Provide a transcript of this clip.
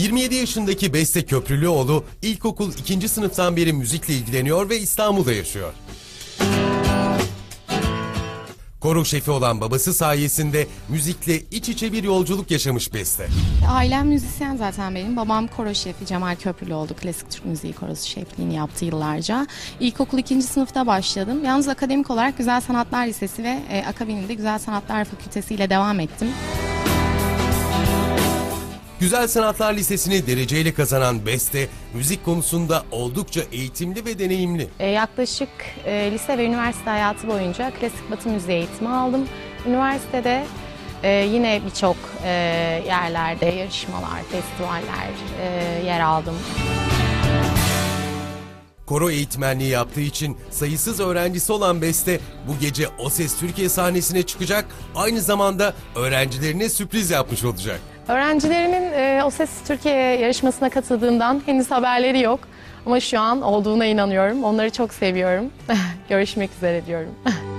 27 yaşındaki Beste Köprülüoğlu ilkokul 2. sınıftan beri müzikle ilgileniyor ve İstanbul'da yaşıyor. Koro şefi olan babası sayesinde müzikle iç içe bir yolculuk yaşamış Beste. Ailem müzisyen zaten benim. Babam koro şefi Cemal Köprülüoğlu. Klasik Türk müziği korosu şefliğini yaptı yıllarca. İlkokul 2. sınıfta başladım. Yalnız akademik olarak Güzel Sanatlar Lisesi ve akabininde Güzel Sanatlar Fakültesi ile devam ettim. Güzel Sanatlar Lisesi'ni dereceyle kazanan Beste, müzik konusunda oldukça eğitimli ve deneyimli. Yaklaşık lise ve üniversite hayatı boyunca klasik batı müziği eğitimi aldım. Üniversitede yine birçok yerlerde yarışmalar, festivaller yer aldım. Koro eğitmenliği yaptığı için sayısız öğrencisi olan Beste, bu gece O Ses Türkiye sahnesine çıkacak, aynı zamanda öğrencilerine sürpriz yapmış olacak. Öğrencilerimin O Ses Türkiye yarışmasına katıldığından henüz haberleri yok. Ama şu an olduğuna inanıyorum. Onları çok seviyorum. Görüşmek üzere diyorum.